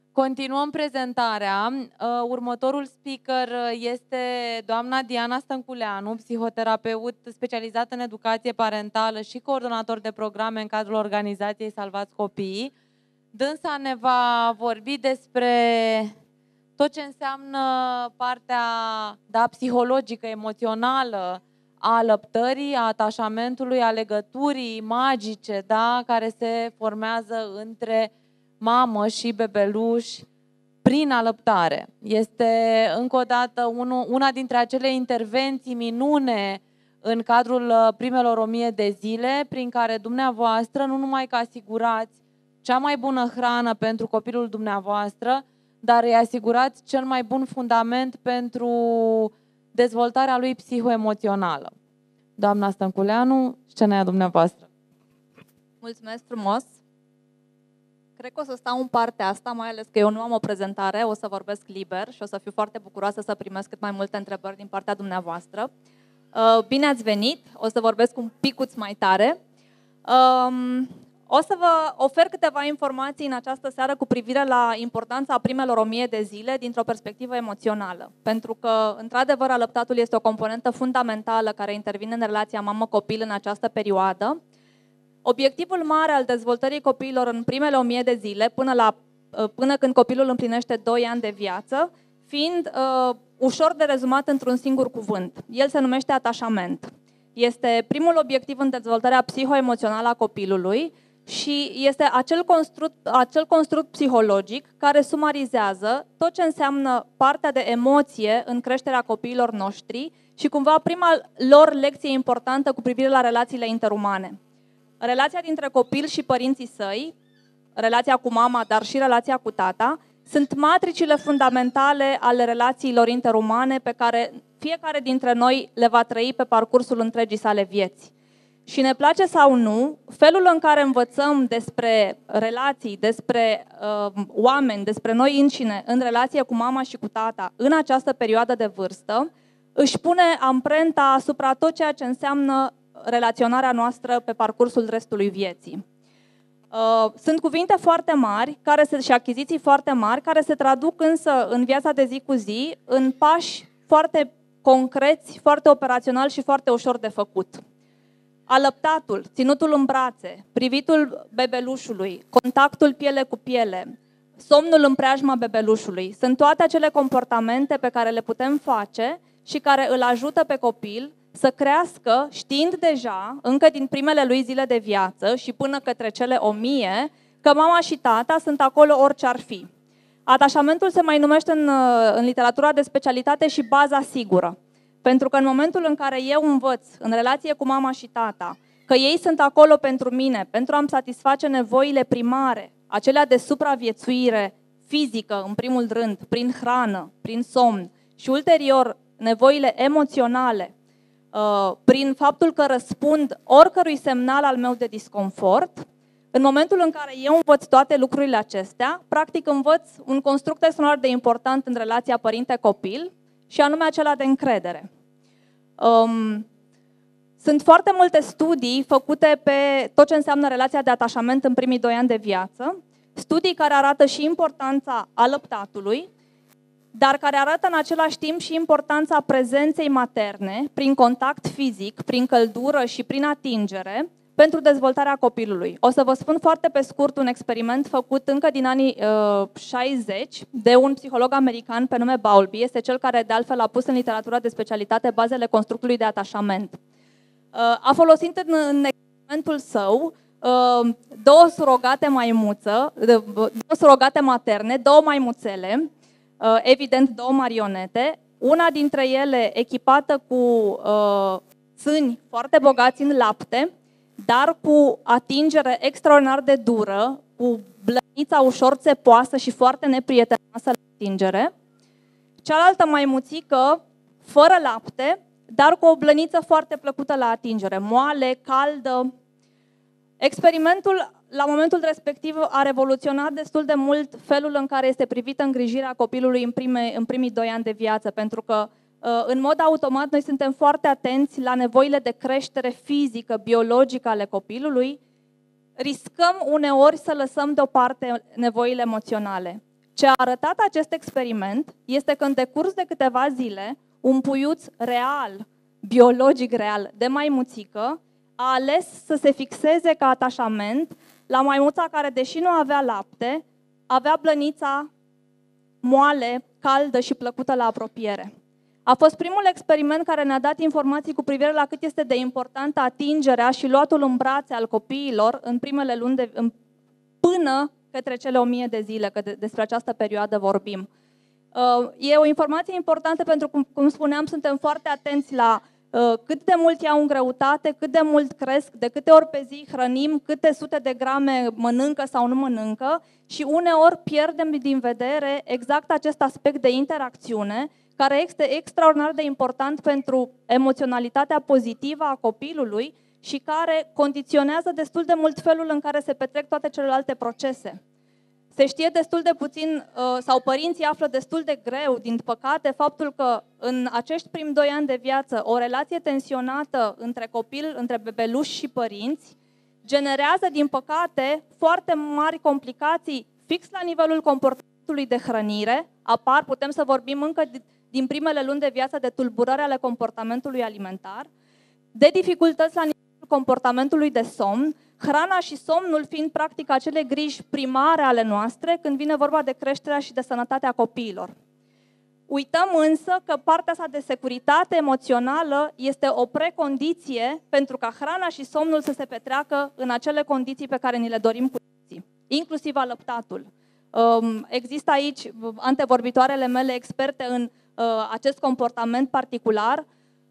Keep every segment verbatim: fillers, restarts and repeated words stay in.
Continuăm prezentarea. Următorul speaker este doamna Diana Stănculeanu, psihoterapeut specializat în educație parentală și coordonator de programe în cadrul organizației Salvați Copiii. Dânsa ne va vorbi despre tot ce înseamnă partea da, psihologică, emoțională a alăptării, a atașamentului, a legăturii magice da, care se formează între mamă și bebeluș prin alăptare. Este încă o dată unu, una dintre acele intervenții minune în cadrul primelor o mie de zile prin care dumneavoastră nu numai că asigurați cea mai bună hrană pentru copilul dumneavoastră, dar îi asigurați cel mai bun fundament pentru dezvoltarea lui psihoemoțională. Doamna Stănculeanu, scena e a dumneavoastră. Mulțumesc frumos! Cred că o să stau în partea asta, mai ales că eu nu am o prezentare, o să vorbesc liber și o să fiu foarte bucuroasă să primesc cât mai multe întrebări din partea dumneavoastră. Bine ați venit! O să vorbesc un picuț mai tare. O să vă ofer câteva informații în această seară cu privire la importanța primelor o mie de zile dintr-o perspectivă emoțională. Pentru că, într-adevăr, alăptatul este o componentă fundamentală care intervine în relația mamă-copil în această perioadă. Obiectivul mare al dezvoltării copiilor în primele o mie de zile, până, la, până când copilul împlinește doi ani de viață, fiind uh, ușor de rezumat într-un singur cuvânt. El se numește atașament. Este primul obiectiv în dezvoltarea psihoemoțională a copilului și este acel construct, acel construct psihologic care sumarizează tot ce înseamnă partea de emoție în creșterea copiilor noștri și cumva prima lor lecție importantă cu privire la relațiile interumane. Relația dintre copil și părinții săi, relația cu mama, dar și relația cu tata, sunt matricile fundamentale ale relațiilor interumane pe care fiecare dintre noi le va trăi pe parcursul întregii sale vieți. Și ne place sau nu, felul în care învățăm despre relații, despre uh, oameni, despre noi înșine în relație cu mama și cu tata în această perioadă de vârstă, își pune amprenta asupra tot ceea ce înseamnă relaționarea noastră pe parcursul restului vieții. Sunt cuvinte foarte mari care se, și achiziții foarte mari care se traduc însă în viața de zi cu zi în pași foarte concreți, foarte operațional și foarte ușor de făcut. Alăptatul, ținutul în brațe, privitul bebelușului, contactul piele cu piele, somnul în preajma bebelușului, sunt toate acele comportamente pe care le putem face și care îl ajută pe copil să crească știind deja, încă din primele lui zile de viață și până către cele o mie, că mama și tata sunt acolo orice ar fi. Atașamentul se mai numește în, în literatura de specialitate și baza sigură. Pentru că în momentul în care eu învăț în relație cu mama și tata că ei sunt acolo pentru mine, pentru a-mi satisface nevoile primare, acelea de supraviețuire fizică în primul rând, prin hrană, prin somn și ulterior nevoile emoționale, prin faptul că răspund oricărui semnal al meu de disconfort, în momentul în care eu învăț toate lucrurile acestea, practic învăț un construct extraordinar de important în relația părinte-copil și anume acela de încredere. Um, sunt foarte multe studii făcute pe tot ce înseamnă relația de atașament în primii doi ani de viață, studii care arată și importanța alăptatului, dar care arată în același timp și importanța prezenței materne, prin contact fizic, prin căldură și prin atingere, pentru dezvoltarea copilului. O să vă spun foarte pe scurt un experiment făcut încă din anii uh, șaizeci de un psiholog american pe nume Bowlby, este cel care de altfel a pus în literatura de specialitate bazele constructului de atașament. Uh, a folosit în, în experimentul său uh, două surogate maimuță, două surogate materne, două maimuțele, evident două marionete, una dintre ele echipată cu uh, țâni foarte bogați în lapte, dar cu atingere extraordinar de dură, cu blănița ușor țepoasă și foarte neprietenoasă la atingere. Cealaltă maimuțică, fără lapte, dar cu o blăniță foarte plăcută la atingere, moale, caldă. Experimentul la momentul respectiv a revoluționat destul de mult felul în care este privită îngrijirea copilului în, prime, în primii doi ani de viață, pentru că în mod automat noi suntem foarte atenți la nevoile de creștere fizică, biologică ale copilului, riscăm uneori să lăsăm deoparte nevoile emoționale. Ce a arătat acest experiment este că în decurs de câteva zile, un puiuț real, biologic real, de maimuțică, a ales să se fixeze ca atașament la maimuța care, deși nu avea lapte, avea blănița moale, caldă și plăcută la apropiere. A fost primul experiment care ne-a dat informații cu privire la cât este de importantă atingerea și luatul în brațe al copiilor în primele luni de, în, până către cele o mie de zile, că de, despre această perioadă vorbim. Uh, e o informație importantă pentru că, cum, cum spuneam, suntem foarte atenți la uh, cât de mult iau în greutate, cât de mult cresc, de câte ori pe zi hrănim, câte sute de grame mănâncă sau nu mănâncă și uneori pierdem din vedere exact acest aspect de interacțiune care este extraordinar de important pentru emoționalitatea pozitivă a copilului și care condiționează destul de mult felul în care se petrec toate celelalte procese. Se știe destul de puțin, sau părinții află destul de greu, din păcate, faptul că în acești primi doi ani de viață o relație tensionată între copil, între bebeluș și părinți, generează, din păcate, foarte mari complicații fix la nivelul comportamentului de hrănire. Apar, putem să vorbim încă din primele luni de viață de tulburări ale comportamentului alimentar, de dificultăți la nivelul comportamentului de somn, hrana și somnul fiind practic acele griji primare ale noastre când vine vorba de creșterea și de sănătatea copiilor. Uităm însă că partea asta de securitate emoțională este o precondiție pentru ca hrana și somnul să se petreacă în acele condiții pe care ni le dorim cu toții, inclusiv alăptatul. Există aici antevorbitoarele mele experte în acest comportament particular.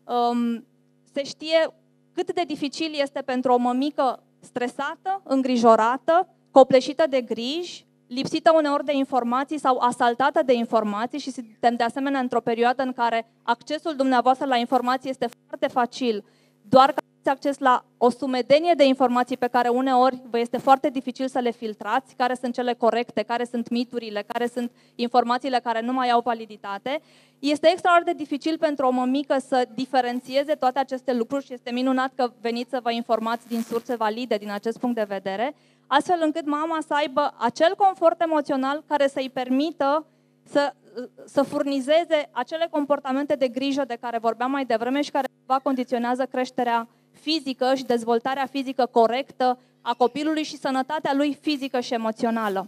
Se știe cât de dificil este pentru o mămică stresată, îngrijorată, copleșită de griji, lipsită uneori de informații sau asaltată de informații și suntem de asemenea într-o perioadă în care accesul dumneavoastră la informații este foarte facil, doar că aveți acces la o sumedenie de informații pe care uneori vă este foarte dificil să le filtrați, care sunt cele corecte, care sunt miturile, care sunt informațiile care nu mai au validitate. Este extraordinar de dificil pentru o mămică să diferențieze toate aceste lucruri și este minunat că veniți să vă informați din surse valide din acest punct de vedere, astfel încât mama să aibă acel confort emoțional care să-i permită să, să furnizeze acele comportamente de grijă de care vorbeam mai devreme și care va condiționează creșterea fizică și dezvoltarea fizică corectă a copilului și sănătatea lui fizică și emoțională.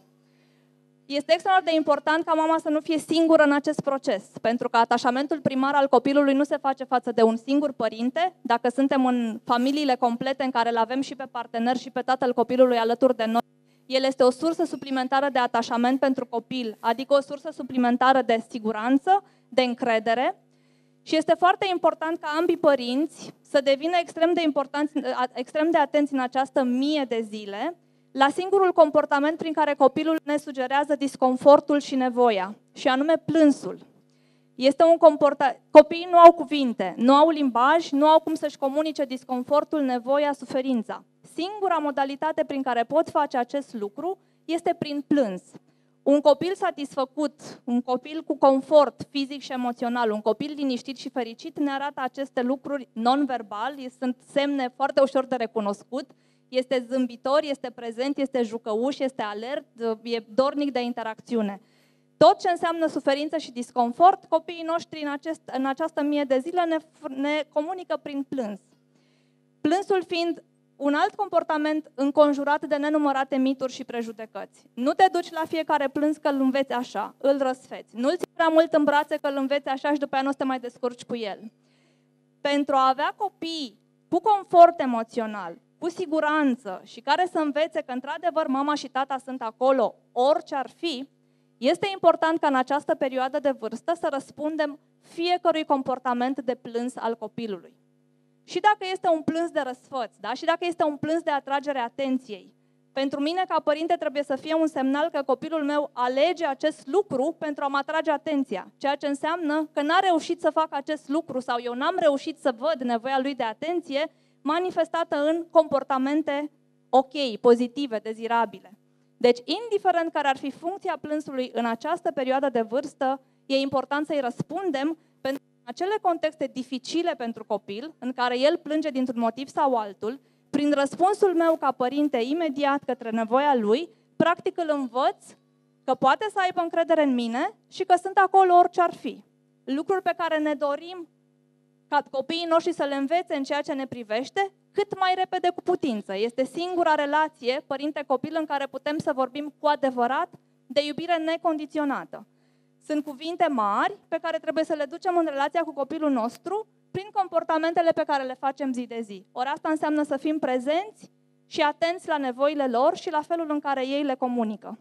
Este extraordinar de important ca mama să nu fie singură în acest proces, pentru că atașamentul primar al copilului nu se face față de un singur părinte. Dacă suntem în familiile complete în care îl avem și pe partener și pe tatăl copilului alături de noi, el este o sursă suplimentară de atașament pentru copil, adică o sursă suplimentară de siguranță, de încredere. Și este foarte important ca ambii părinți să devină extrem de, importanți, extrem de atenți în această mie de zile la singurul comportament prin care copilul ne sugerează disconfortul și nevoia, și anume plânsul. Este un comportament. Copiii nu au cuvinte, nu au limbaj, nu au cum să-și comunice disconfortul, nevoia, suferința. Singura modalitate prin care pot face acest lucru este prin plâns. Un copil satisfăcut, un copil cu confort fizic și emoțional, un copil liniștit și fericit ne arată aceste lucruri non-verbal, sunt semne foarte ușor de recunoscut, este zâmbitor, este prezent, este jucăuș, este alert, e dornic de interacțiune. Tot ce înseamnă suferință și disconfort, copiii noștri în, acest, în această mie de zile ne, ne comunică prin plâns. Plânsul fiind un alt comportament înconjurat de nenumărate mituri și prejudecăți. Nu te duci la fiecare plâns că îl înveți așa, îl răsfeți. Nu-l ții prea mult în brațe că îl înveți așa și după aia nu o să te mai descurci cu el. Pentru a avea copii cu confort emoțional, cu siguranță și care să învețe că într-adevăr mama și tata sunt acolo, orice ar fi, este important ca în această perioadă de vârstă să răspundem fiecărui comportament de plâns al copilului. Și dacă este un plâns de răsfăț, da? Și dacă este un plâns de atragere a atenției, pentru mine ca părinte trebuie să fie un semnal că copilul meu alege acest lucru pentru a mă atrage atenția, ceea ce înseamnă că n-a reușit să facă acest lucru sau eu n-am reușit să văd nevoia lui de atenție manifestată în comportamente ok, pozitive, dezirabile. Deci, indiferent care ar fi funcția plânsului în această perioadă de vârstă, e important să-i răspundem pentru acele contexte dificile pentru copil, în care el plânge dintr-un motiv sau altul, prin răspunsul meu ca părinte imediat către nevoia lui, practic îl învăț că poate să aibă încredere în mine și că sunt acolo orice ar fi. Lucruri pe care ne dorim ca copiii noștri să le învețe în ceea ce ne privește, cât mai repede cu putință. Este singura relație părinte-copil în care putem să vorbim cu adevărat de iubire necondiționată. Sunt cuvinte mari pe care trebuie să le ducem în relația cu copilul nostru prin comportamentele pe care le facem zi de zi. Ori asta înseamnă să fim prezenți și atenți la nevoile lor și la felul în care ei le comunică.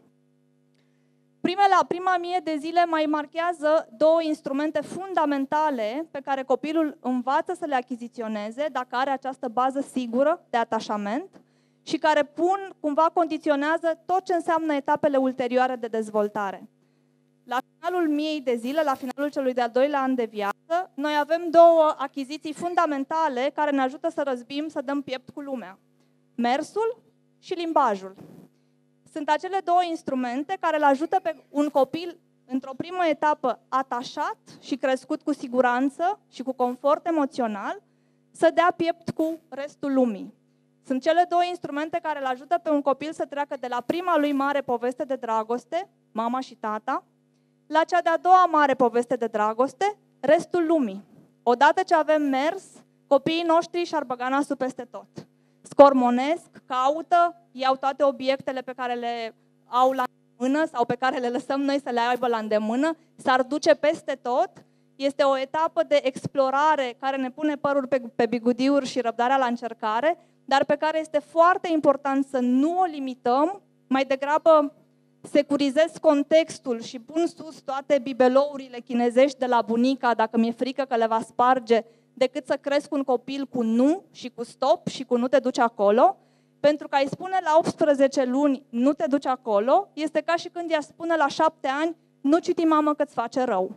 Primele, prima mie de zile mai marchează două instrumente fundamentale pe care copilul învață să le achiziționeze dacă are această bază sigură de atașament și care pun, cumva condiționează tot ce înseamnă etapele ulterioare de dezvoltare. La finalul miei de zile, la finalul celui de-al doilea an de viață, noi avem două achiziții fundamentale care ne ajută să răzbim, să dăm piept cu lumea. Mersul și limbajul. Sunt acele două instrumente care îl ajută pe un copil, într-o primă etapă, atașat și crescut cu siguranță și cu confort emoțional, să dea piept cu restul lumii. Sunt cele două instrumente care îl ajută pe un copil să treacă de la prima lui mare poveste de dragoste, mama și tata, la cea de-a doua mare poveste de dragoste, restul lumii. Odată ce avem mers, copiii noștri și-ar băga nasul peste tot. Scormonesc, caută, iau toate obiectele pe care le au la îndemână sau pe care le lăsăm noi să le aibă la îndemână, s-ar duce peste tot. Este o etapă de explorare care ne pune părul pe, pe bigudiuri și răbdarea la încercare, dar pe care este foarte important să nu o limităm, mai degrabă securizez contextul și pun sus toate bibelourile chinezești de la bunica dacă mi-e frică că le va sparge, decât să cresc un copil cu nu și cu stop și cu nu te duci acolo, pentru că îi spune la optsprezece luni nu te duci acolo, este ca și când i-ar spune la șapte ani nu citi mamă că îți face rău.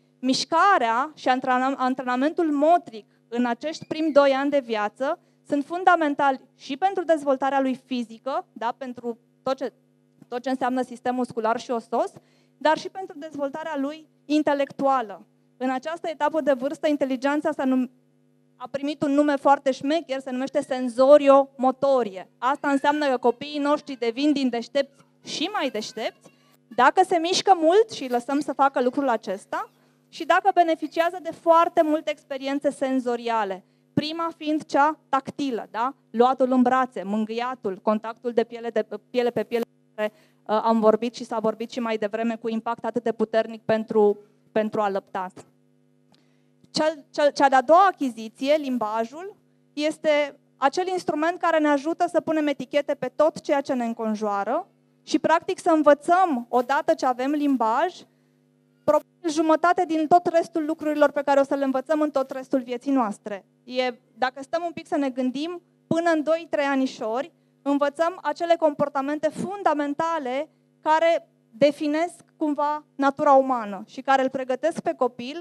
Mișcarea și antrenamentul motric în acești primi doi ani de viață sunt fundamentali și pentru dezvoltarea lui fizică, da, pentru tot ce, tot ce înseamnă sistem muscular și osos, dar și pentru dezvoltarea lui intelectuală. În această etapă de vârstă, inteligența s-a num- a primit un nume foarte șmecher, se numește senzorio-motorie. Asta înseamnă că copiii noștri devin din deștepți și mai deștepți dacă se mișcă mult și îi lăsăm să facă lucrul acesta și dacă beneficiază de foarte multe experiențe senzoriale. Prima fiind cea tactilă, da? Luatul în brațe, mângâiatul, contactul de piele, de piele pe piele, care uh, am vorbit și s-a vorbit și mai devreme, cu impact atât de puternic pentru, pentru alăptat. Cel, cel, cea de-a doua achiziție, limbajul, este acel instrument care ne ajută să punem etichete pe tot ceea ce ne înconjoară și practic să învățăm, odată ce avem limbaj, probabil jumătate din tot restul lucrurilor pe care o să le învățăm în tot restul vieții noastre. E, dacă stăm un pic să ne gândim, până în doi trei anișori, învățăm acele comportamente fundamentale care definesc cumva natura umană și care îl pregătesc pe copil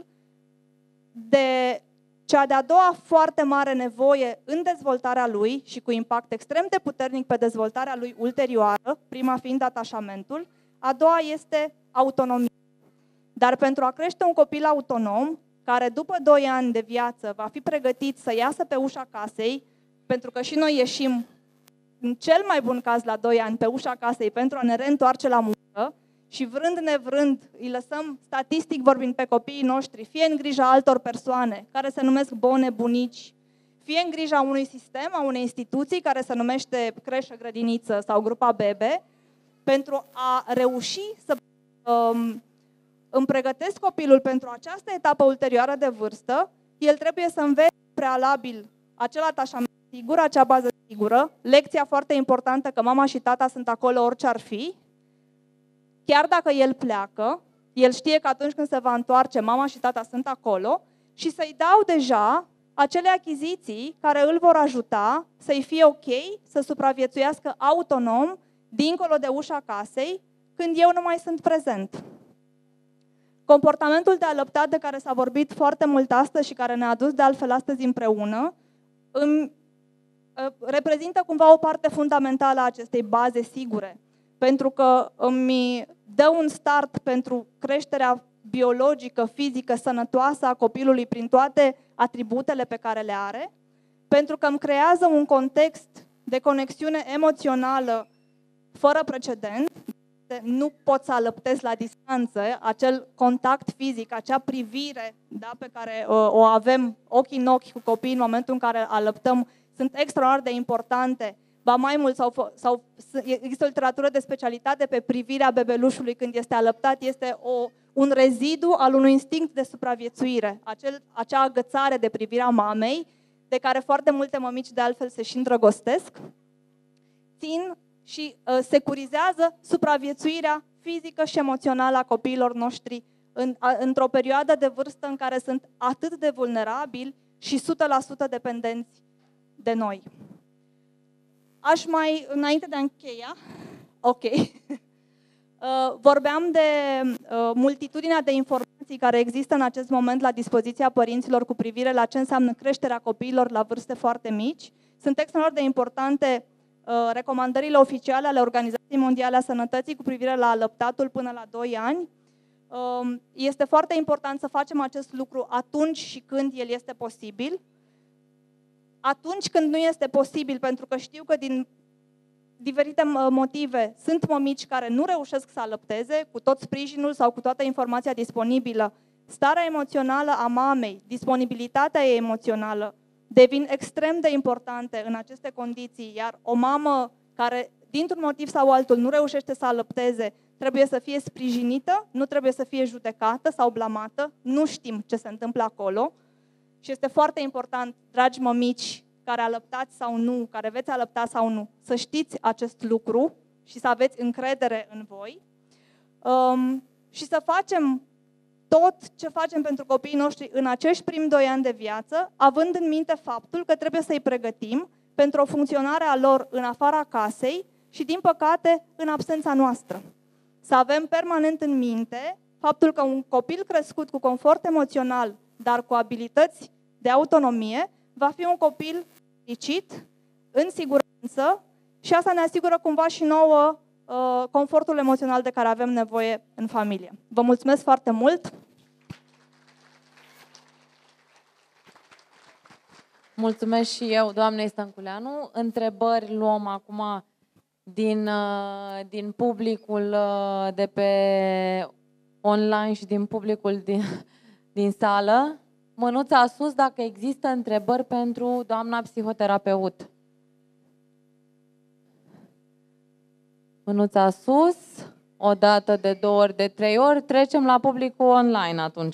de cea de-a doua foarte mare nevoie în dezvoltarea lui și cu impact extrem de puternic pe dezvoltarea lui ulterioară, prima fiind atașamentul, a doua este autonomia. Dar pentru a crește un copil autonom, care după doi ani de viață va fi pregătit să iasă pe ușa casei, pentru că și noi ieșim, în cel mai bun caz la doi ani, pe ușa casei pentru a ne reîntoarce la muncă și vrând nevrând îi lăsăm, statistic vorbind, pe copiii noștri, fie în grija altor persoane, care se numesc bone, bunici, fie în grija unui sistem, a unei instituții, care se numește creșă, grădiniță sau grupa bebe, pentru a reuși să um, îmi pregătesc copilul pentru această etapă ulterioară de vârstă, el trebuie să învețe prealabil acel atașament sigur, acea bază sigură, lecția foarte importantă că mama și tata sunt acolo orice ar fi, chiar dacă el pleacă, el știe că atunci când se va întoarce, mama și tata sunt acolo și să-i dau deja acele achiziții care îl vor ajuta să-i fie ok, să supraviețuiască autonom, dincolo de ușa casei, când eu nu mai sunt prezent. Comportamentul de alăptat de care s-a vorbit foarte mult astăzi și care ne-a adus de altfel astăzi împreună, îmi reprezintă cumva o parte fundamentală a acestei baze sigure, pentru că îmi dă un start pentru creșterea biologică, fizică, sănătoasă a copilului prin toate atributele pe care le are, pentru că îmi creează un context de conexiune emoțională fără precedent, nu poți să alăptezi la distanță, acel contact fizic, acea privire, da, pe care uh, o avem ochi în ochi cu copiii în momentul în care alăptăm, sunt extraordinar de importante. Ba mai mult, sau, sau există o literatură de specialitate pe privirea bebelușului când este alăptat, este o, un rezidu al unui instinct de supraviețuire, acel, acea agățare de privirea mamei, de care foarte multe mămici de altfel se și îndrăgostesc, țin și uh, securizează supraviețuirea fizică și emoțională a copiilor noștri în, a, într-o perioadă de vârstă în care sunt atât de vulnerabili și o sută la sută dependenți de noi. Aș mai, înainte de a încheia, ok, uh, vorbeam de uh, multitudinea de informații care există în acest moment la dispoziția părinților cu privire la ce înseamnă creșterea copiilor la vârste foarte mici. Sunt extraordinar de importante uh, recomandările oficiale ale Organizației Mondiale a Sănătății cu privire la alăptatul până la doi ani. Uh, este foarte important să facem acest lucru atunci și când el este posibil. Atunci când nu este posibil, pentru că știu că din diferite motive sunt mămici care nu reușesc să alăpteze, cu tot sprijinul sau cu toată informația disponibilă, starea emoțională a mamei, disponibilitatea ei emoțională devin extrem de importante în aceste condiții, iar o mamă care, dintr-un motiv sau altul, nu reușește să alăpteze, trebuie să fie sprijinită, nu trebuie să fie judecată sau blamată, nu știm ce se întâmplă acolo. Și este foarte important, dragi mămici, care alăptați sau nu, care veți alăpta sau nu, să știți acest lucru și să aveți încredere în voi um, și să facem tot ce facem pentru copiii noștri în acești primi doi ani de viață, având în minte faptul că trebuie să-i pregătim pentru o funcționare a lor în afara casei și, din păcate, în absența noastră. Să avem permanent în minte faptul că un copil crescut cu confort emoțional, dar cu abilități de autonomie, va fi un copil fericit, în siguranță, și asta ne asigură cumva și nouă uh, confortul emoțional de care avem nevoie în familie. Vă mulțumesc foarte mult! Mulțumesc și eu, doamnei Stănculeanu. Întrebări luăm acum din, uh, din publicul uh, de pe online și din publicul din, din sală. Mânuța sus dacă există întrebări pentru doamna psihoterapeut. Mânuța sus, o dată, de două ori, de trei ori. Trecem la publicul online atunci.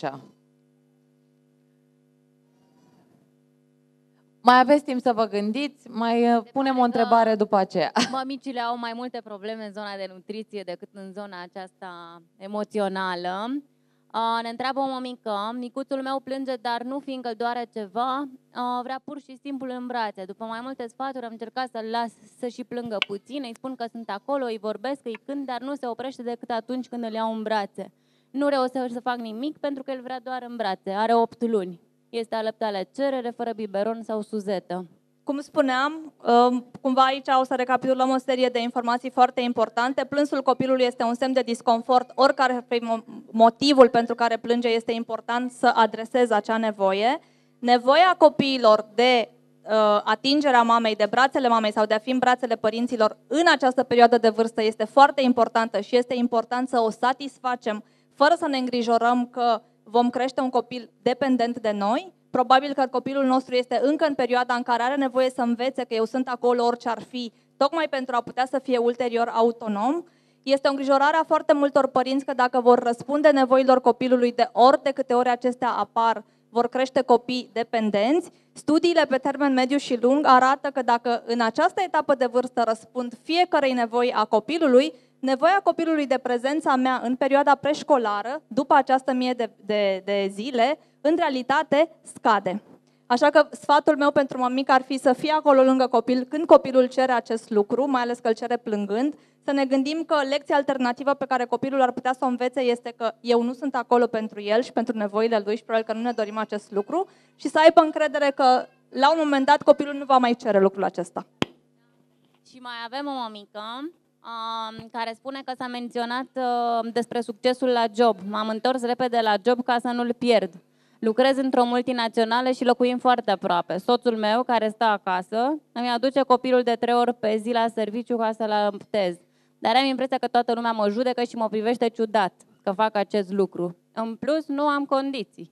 Mai aveți timp să vă gândiți, mai Se punem o întrebare după aceea. Mămicile au mai multe probleme în zona de nutriție decât în zona aceasta emoțională. Ne întreabă o mămică, micuțul meu plânge, dar nu fiindcă doare ceva, vrea pur și simplu în brațe. După mai multe sfaturi am încercat să-l las să și plângă puțin, îi spun că sunt acolo, îi vorbesc, îi cânt, dar nu se oprește decât atunci când îl iau în brațe. Nu reușesc să fac nimic pentru că el vrea doar în brațe, are opt luni. Este alăptat la cerere, fără biberon sau suzetă. Cum spuneam, cumva aici o să recapitulăm o serie de informații foarte importante. Plânsul copilului este un semn de disconfort, oricare ar fi motivul pentru care plânge, este important să adresezi acea nevoie. Nevoia copiilor de uh, atingerea mamei, de brațele mamei sau de a fi în brațele părinților în această perioadă de vârstă este foarte importantă și este important să o satisfacem fără să ne îngrijorăm că vom crește un copil dependent de noi. Probabil că copilul nostru este încă în perioada în care are nevoie să învețe că eu sunt acolo orice ar fi, tocmai pentru a putea să fie ulterior autonom. Este o îngrijorare a foarte multor părinți că dacă vor răspunde nevoilor copilului de ori de câte ori acestea apar, vor crește copii dependenți. Studiile pe termen mediu și lung arată că dacă în această etapă de vârstă răspund fiecărei nevoi a copilului, nevoia copilului de prezența mea în perioada preșcolară, după această mie de, de, de zile, în realitate scade. Așa că sfatul meu pentru mămică ar fi să fie acolo lângă copil când copilul cere acest lucru, mai ales că îl cere plângând, să ne gândim că lecția alternativă pe care copilul ar putea să o învețe este că eu nu sunt acolo pentru el și pentru nevoile lui și probabil că nu ne dorim acest lucru și să aibă încredere că la un moment dat copilul nu va mai cere lucrul acesta. Și mai avem o mămică uh, care spune că s-a menționat uh, despre succesul la job. M-am întors repede la job ca să nu-l pierd. Lucrez într-o multinațională și locuim foarte aproape. Soțul meu, care stă acasă, îmi aduce copilul de trei ori pe zi la serviciu ca să-l alăptez. dar am impresia că toată lumea mă judecă și mă privește ciudat că fac acest lucru. În plus, nu am condiții.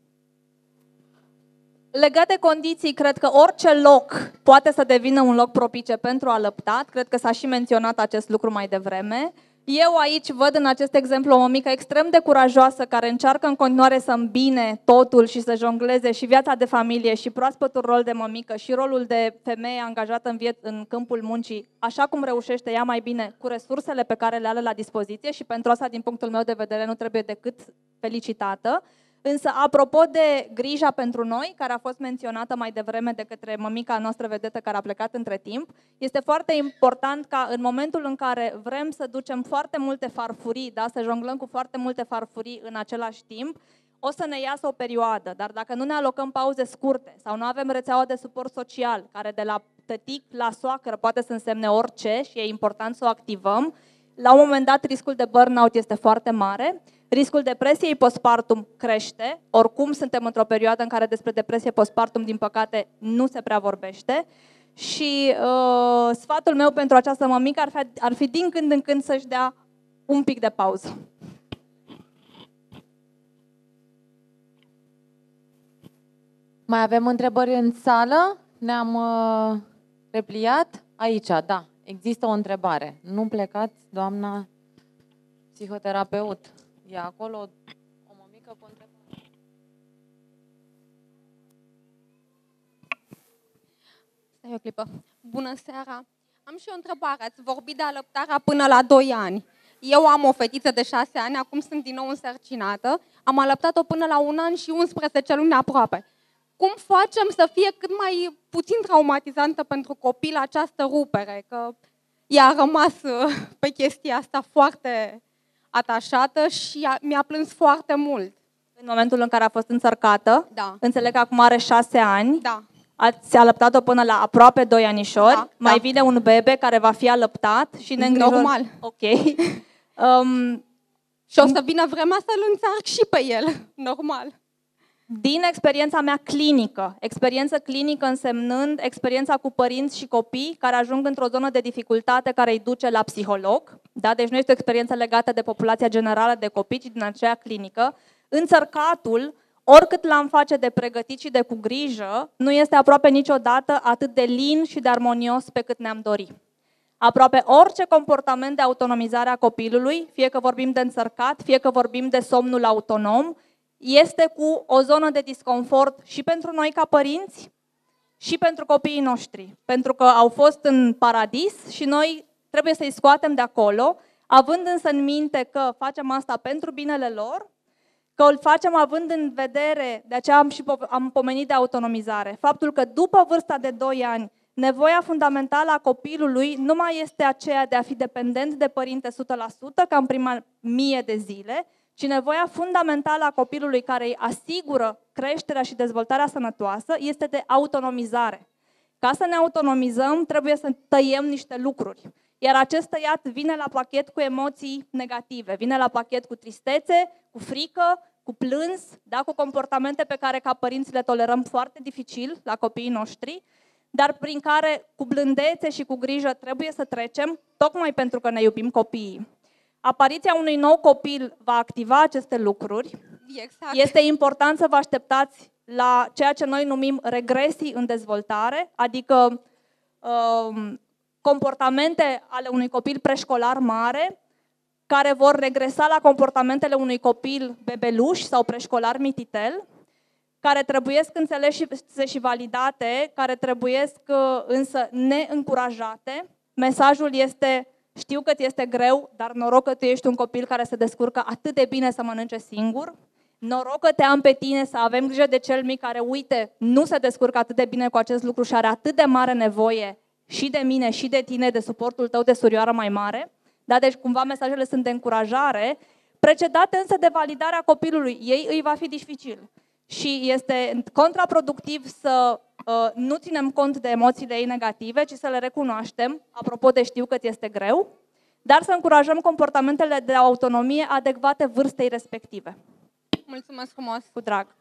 Legat de condiții, cred că orice loc poate să devină un loc propice pentru alăptat. Cred că s-a și menționat acest lucru mai devreme. Eu aici văd în acest exemplu o mămică extrem de curajoasă care încearcă în continuare să îmbine totul și să jongleze și viața de familie și proaspătul rol de mămică și rolul de femeie angajată în, viet- în câmpul muncii, așa cum reușește ea mai bine cu resursele pe care le are la dispoziție și pentru asta, din punctul meu de vedere, nu trebuie decât felicitată. Însă, apropo de grija pentru noi, care a fost menționată mai devreme de către mămica noastră vedetă care a plecat între timp, este foarte important ca în momentul în care vrem să ducem foarte multe farfurii, da, să jonglăm cu foarte multe farfurii în același timp, o să ne iasă o perioadă, dar dacă nu ne alocăm pauze scurte sau nu avem rețeaua de suport social, care de la tătic la soacră poate să însemne orice și e important să o activăm, la un moment dat riscul de burnout este foarte mare. Riscul depresiei postpartum crește, oricum suntem într-o perioadă în care despre depresie postpartum, din păcate, nu se prea vorbește. Și uh, sfatul meu pentru această mămică ar fi, ar fi din când în când să-și dea un pic de pauză. Mai avem întrebări în sală? Ne-am uh, repliat? Aici, da. Există o întrebare. Nu plecați, doamna psihoterapeut. E acolo o mămică cu întrebare. Stai o clipă. Bună seara! Am și o întrebare. Ați vorbit de alăptarea până la doi ani. Eu am o fetiță de șase ani, acum sunt din nou însărcinată. Am alăptat-o până la un an și unsprezece luni aproape. Cum facem să fie cât mai puțin traumatizantă pentru copil această rupere? Că ea a rămas pe chestia asta foarte atașată și a, mi-a plâns foarte mult. În momentul în care a fost însărcată, Da. Înțeleg că acum are șase ani, Da. ați alăptat-o până la aproape doi anișori, Da, mai da. vine un bebe care va fi alăptat și ne îngrijor... Normal. Ok. um, Și o să vină vremea să-l înțarc și pe el. Normal. Din experiența mea clinică, experiență clinică însemnând experiența cu părinți și copii care ajung într-o zonă de dificultate care îi duce la psiholog, da? Deci nu este o experiență legată de populația generală de copii, ci din aceea clinică, înțărcatul, oricât l-am face de pregătit și de cu grijă, nu este aproape niciodată atât de lin și de armonios pe cât ne-am dori. Aproape orice comportament de autonomizare a copilului, fie că vorbim de înțărcat, fie că vorbim de somnul autonom, este cu o zonă de disconfort și pentru noi ca părinți și pentru copiii noștri. Pentru că au fost în paradis și noi trebuie să-i scoatem de acolo, având însă în minte că facem asta pentru binele lor, că îl facem având în vedere, de aceea am și am pomenit de autonomizare, faptul că după vârsta de doi ani, nevoia fundamentală a copilului nu mai este aceea de a fi dependent de părinte o sută la sută, ca în prima mie de zile, ci nevoia fundamentală a copilului care îi asigură creșterea și dezvoltarea sănătoasă este de autonomizare. Ca să ne autonomizăm, trebuie să tăiem niște lucruri. Iar acest tăiat vine la pachet cu emoții negative, vine la pachet cu tristețe, cu frică, cu plâns, da, cu comportamente pe care ca părinți le tolerăm foarte dificil la copiii noștri, dar prin care cu blândețe și cu grijă trebuie să trecem, tocmai pentru că ne iubim copiii. Apariția unui nou copil va activa aceste lucruri. Exact. Este important să vă așteptați la ceea ce noi numim regresii în dezvoltare, adică um, comportamente ale unui copil preșcolar mare, care vor regresa la comportamentele unui copil bebeluș sau preșcolar mititel, care trebuiesc înțelese și validate, care trebuiesc însă neîncurajate. Mesajul este: știu că ți este greu, dar noroc că tu ești un copil care se descurcă atât de bine să mănânce singur. Noroc că te am pe tine, să avem grijă de cel mic care, uite, nu se descurcă atât de bine cu acest lucru și are atât de mare nevoie și de mine și de tine, de suportul tău de surioară mai mare. Da, deci cumva mesajele sunt de încurajare, precedate însă de validarea copilului. Ei îi va fi dificil și este contraproductiv să uh, nu ținem cont de emoțiile ei negative, ci să le recunoaștem, apropo de știu că ți este greu, dar să încurajăm comportamentele de autonomie adecvate vârstei respective. Mulțumesc frumos! Cu drag!